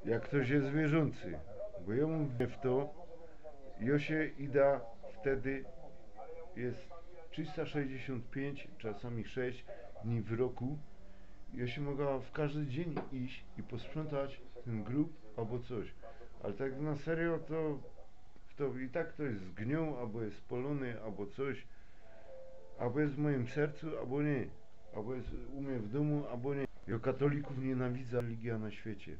jak ktoś jest wierzący, bo ja mówię w to, ja się ida wtedy jest 365, czasami 6 dni w roku. Ja się mogła w każdy dzień iść i posprzątać ten grób albo coś. Ale tak na serio to i tak to jest zgnił, albo jest spalony, albo coś. Albo jest w moim sercu, albo nie. Albo jest u mnie w domu, albo nie. Ja katolików nienawidzę religia na świecie.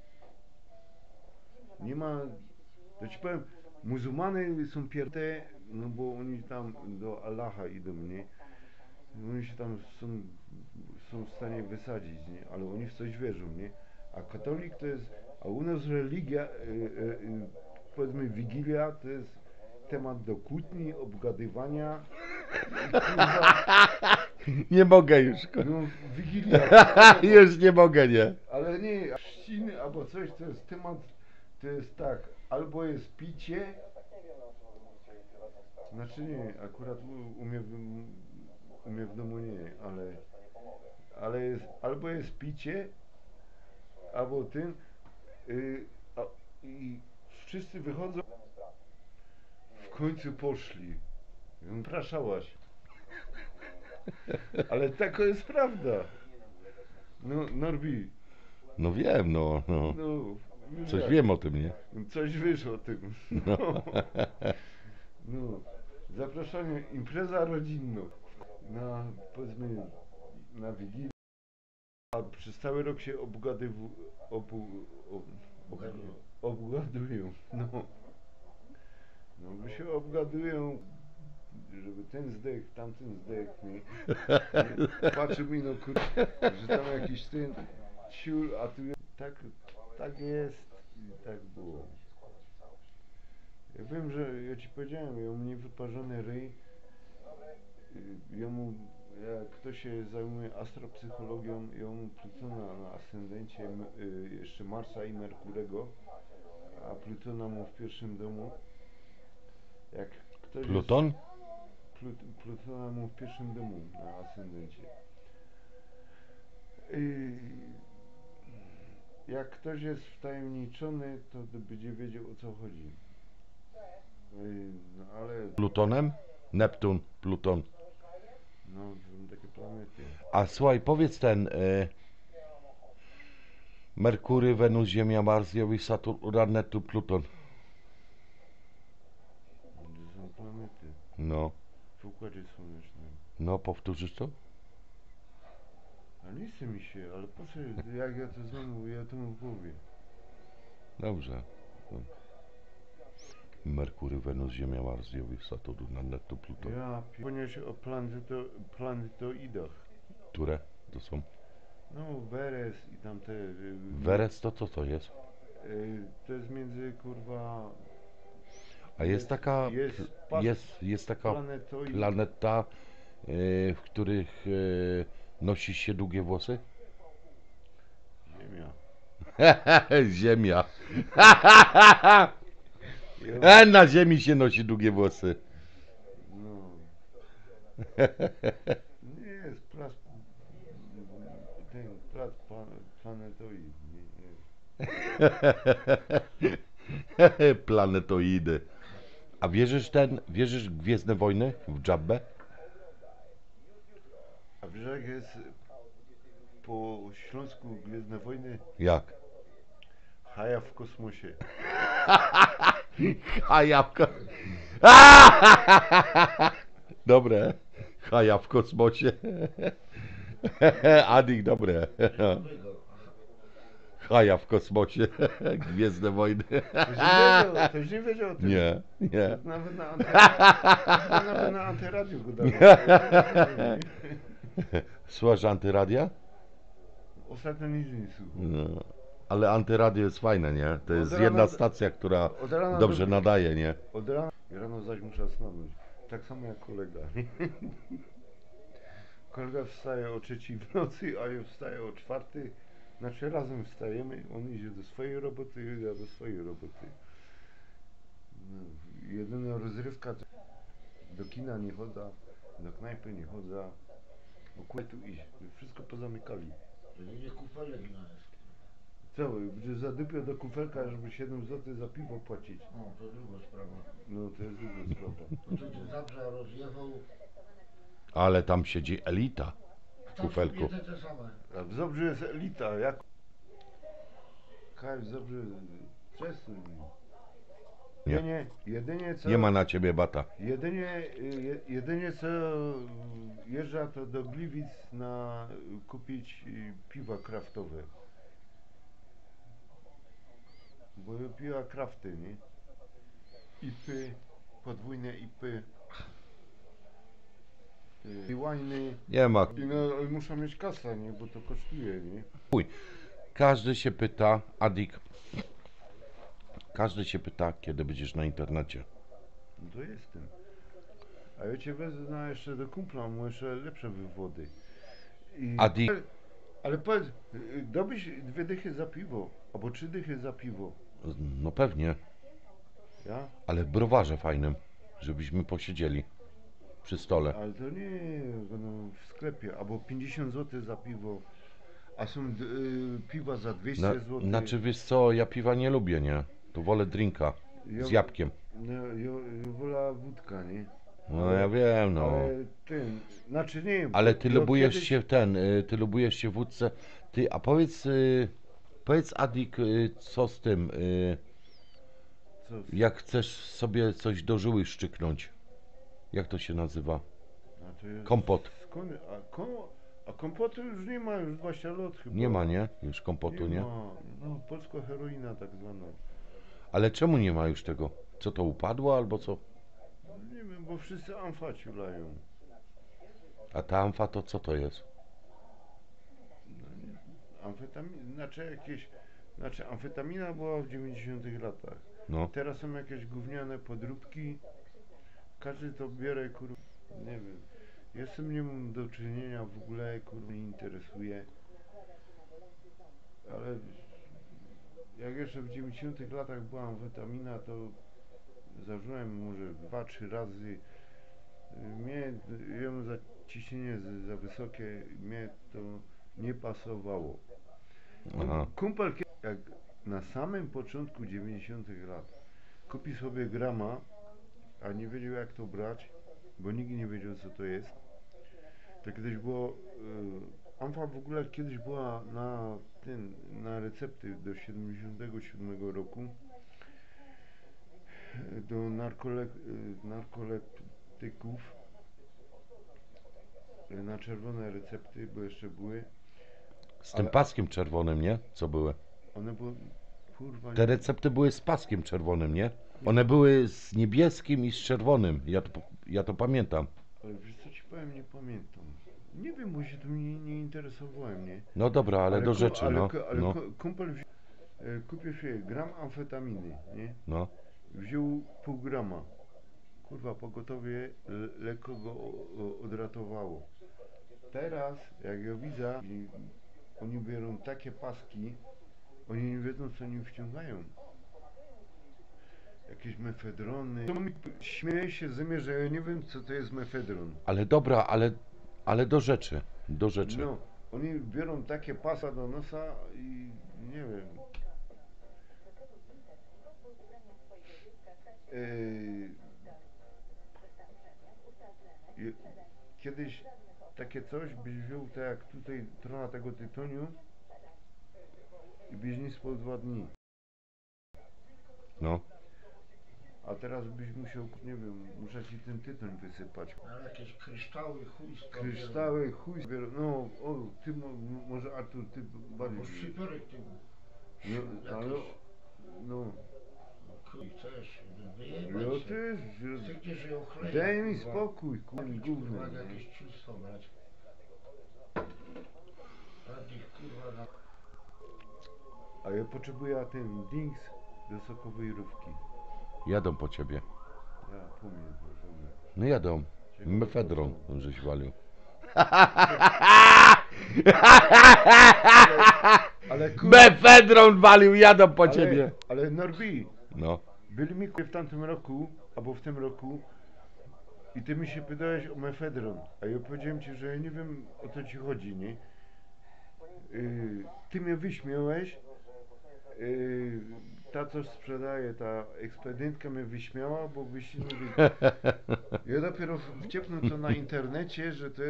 Nie ma, to ci powiem, muzułmany są pierdolone, no bo oni tam do Allaha idą, nie? Oni się tam są w stanie wysadzić, nie? Ale oni w coś wierzą, nie? A katolik to jest, a u nas religia, powiedzmy Wigilia, to jest temat do kłótni, obgadywania i kurwa, Nie mogę już. no Wigilia, Już nie mogę, nie. ale nie, chrzciny albo coś, to jest temat, to jest tak, albo jest picie, znaczy nie, akurat u mnie w domu nie, ale jest, albo jest picie, albo tym, i wszyscy wychodzą, w końcu poszli. Praszałaś. Ale taka jest prawda. No, Norbi, No wiem, no. no, wiesz Coś jak, wiem o tym, nie? coś wiesz o tym. No. No, zapraszanie, impreza rodzinna na, powiedzmy, na Wigilię, a przez cały rok się obgadują, no. No, bo się obgadują, żeby ten zdech, tamten zdech, nie? Patrzy mi, no kur... że tam jakiś ten ciul, a tu tak jest i tak było. Ja wiem, że ja ci powiedziałem, ja u mnie wyparzony ryj, jak ktoś się zajmuje astropsychologią, ja mu Plutona na ascendencie, jeszcze Marsa i Merkurego, a Plutona mu w pierwszym domu. Jak ktoś Pluton? jest... Plutona mu w pierwszym domu na ascendencie. Jak ktoś jest wtajemniczony, to będzie wiedział, o co chodzi. No ale, Plutonem? Neptun, Pluton. no, są takie planety. A słuchaj, powiedz ten Merkury, Wenus, Ziemia, Mars, Jowi, Saturn, Uran, Neptun, Pluton. To są planety No, w Układzie Słonecznym. no powtórzysz to? A nie chce mi się, ale po co, jak ja to znam, ja to mu powiem. Dobrze. Merkury, Wenus, Ziemia, Mars, Jowi, Saturn, Uran, Neptun, Pluton. Ja ponieważ o planetoidach. Które to są? No, Weres i tamte... Weres to co to jest? To jest między, kurwa... A jest taka, jest taka planetoid. planeta, w których nosi się długie włosy? Ziemia. Ziemia. Ja, Na Ziemi się nosi długie włosy. no. Nie jest planetoid. Nie. Planetoidy. A wierzysz w Gwiezdne Wojny? W Dżabbę? A wiesz jak jest po śląsku Gwiezdne Wojny? Jak? Haja w kosmosie. Hajawka. Dobre. Haja w kosmosie. Adik, dobre. Haja w kosmosie. Gwiezdne Wojny. Ktoś nie wiedział o tym. Nie, nie. Nawet na antyradiu go dało. Słuchasz antyradia? Ostatnio nic nie słuchał. No. Ale antyradio jest fajne, nie? To jest rana jedna stacja, która od rana dobrze do- nadaje, nie? Od rana, rano zaś muszę stanąć. Tak samo jak kolega. Kolega wstaje o 3 w nocy, a ja wstaję o 4. Znaczy razem wstajemy, on idzie do swojej roboty, ja do swojej roboty. No, jedyna rozrywka to do kina nie chodzę, do knajpy nie chodzę. No tu iść, wszystko pozamykali. To nie kufelek na jest. Co, że zadupią do kufelka, żeby 7 zł za piwo płacić. No, to druga sprawa. No to jest druga sprawa. To ty Zabrza rozjechał, Ale tam siedzi elita. a tam są Kufelku. biedy te same. A w Zabrzu jest elita, jak... Kaj, w Zabrzu... Przesuń. Nie. Jedynie co... Nie ma na ciebie bata. Jedynie co jeżdża to do Gliwic na kupić piwa kraftowe. Bo piwa krafty, nie? IPy, podwójne IPy. I łajny. Nie ma. I no, muszą mieć kasę, nie? Bo to kosztuje, nie? Każdy się pyta, Adik. Każdy się pyta, kiedy będziesz na internecie. No to jestem. A ja cię wezmę jeszcze do kumpla, mu jeszcze lepsze wywody. Adik. Ale powiedz, dobyś 2 dychy za piwo, albo 3 dychy za piwo, No pewnie. ja? Ale w browarze fajnym. Żebyśmy posiedzieli. Przy stole. Ale to nie, no, w sklepie, albo 50 zł za piwo, a są piwa za 200 zł. Znaczy wiesz co, ja piwa nie lubię, nie? To wolę drinka. Z jabłkiem. No, ja wolę wódka, nie? No ja wiem, no. Ale ten, znaczy nie. Ale ty ja lubujesz kiedyś- się ty lubujesz się w wódce. Ty, a powiedz Adik, co z tym, Co, jak chcesz sobie coś do żyły szczyknąć. Jak to się nazywa? a to jest, Kompot. Skąd, a kompotu już nie ma, już 20 lat chyba. Nie ma, nie? Już kompotu, nie? ma. No, polska heroina tak zwana. Ale czemu nie ma już tego? Co to upadło albo co? Nie wiem, bo wszyscy amfa ciulają. A ta amfa to co to jest? No nie, znaczy amfetamina była w 90 latach. No. Teraz są jakieś gówniane podróbki. Każdy to bierze, kurwa, nie wiem. Ja z tym nie mam do czynienia w ogóle, kurwa, nie interesuje. Ale jak jeszcze w 90 latach była amfetamina, to zażyłem może 2-3 razy. Mnie, ja mam ciśnienie za wysokie, mnie to nie pasowało. Aha. Kumpel, jak na samym początku 90 lat kupi sobie grama, a nie wiedział jak to brać, bo nikt nie wiedział co to jest. To kiedyś było, amfa w ogóle kiedyś była na recepty do 77 roku, do narkoleptyków, na czerwone recepty, bo jeszcze były. Z tym Ale- paskiem czerwonym, nie? Co były? One były, kurwa, Te recepty były z paskiem czerwonym, nie? One były z niebieskim i z czerwonym. Ja to pamiętam. ale wiesz co ci powiem, nie pamiętam. Nie wiem, bo się tym nie interesowałem, nie? No dobra, ale do rzeczy, no. Ale No, kumpel kupił sobie gram amfetaminy, nie? no. Wziął pół grama. Kurwa, pogotowie lekko go odratowało. Teraz, jak ja widzę, oni biorą takie paski, oni nie wiedzą, co oni wciągają. Jakieś mefedrony. Śmieję się ze mnie, że ja nie wiem, co to jest mefedron. Ale dobra, ale do rzeczy. Do rzeczy. No, oni biorą takie pasa do nosa i nie wiem. Kiedyś takie coś byś wziął tak jak tutaj trochę tego tytoniu i byś nie spał 2 dni. No. A teraz byś musiał, nie wiem, muszę ci ten tytoń wysypać. Ale jakieś kryształy, chuj z Kryształy, chuj, no, o, ty może Artur, ty bardziej. Bo szczypiorek ty No, ale, no, chuj chcesz no wyjebać się. ty, Ty gdzie żyją chleje, daj mi kurwa. spokój, kurwa, gówno. Kurwa, jakieś czystwo brać. Takich kurwa na... A ja potrzebuję ten dings do sokowej rówki. Jadą po ciebie. Ja, po mnie, proszę. No jadą. Mefedron, żeś walił. Ale kurwa, Mefedron walił, jadą po ciebie. ale Norbi, No. byli mi w tamtym roku, albo w tym roku i ty mi się pytałeś o mefedron, a ja powiedziałem ci, że ja nie wiem o co ci chodzi, nie? Ty mnie wyśmiałeś, ta co sprzedaje, ta ekspedyentka mnie wyśmiała, bo byś mówił. Ja dopiero wciepnę to na internecie, że to jest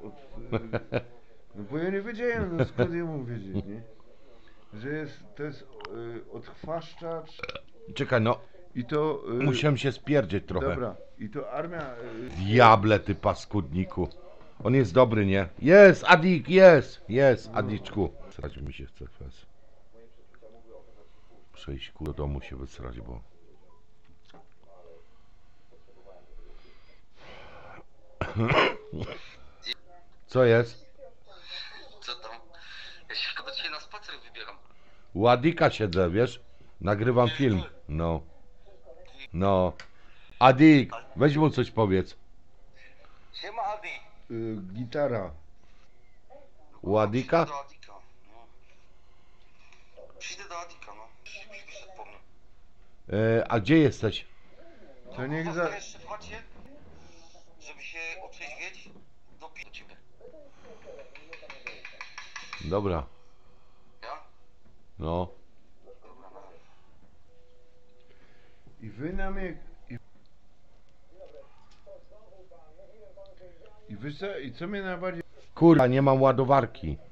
no bo ja nie wiedziałem, no skąd ja mam wiedzieć, nie? Że to jest odchwaszczacz Czekaj, no. i to... Musiałem się spierdzieć trochę. Dobra, i to armia... Diable, ty paskudniku. On jest dobry, nie? Jest, Adik, jest, Adiczku. Srać mi się chce teraz. Przejść do domu się wysrać, bo... Co jest? Co tam? Ja się chyba dzisiaj na spacer wybieram. U Adika siedzę, wiesz? Nagrywam film. No. No. Adik, weź mu coś powiedz. Siema Adi. gitara. U Adika? Do Adika. No. Przyjdę do Adika, no. Wyszedł po mnie. A gdzie jesteś? To niech za... Zostaję jeszcze w chacie, żeby się otrzeźwieć. Do ciebie. Dobra. Ja? No. Dobra, na razie. I wy na mnie... I wy co? I co mnie najbardziej... Kurwa, nie mam ładowarki.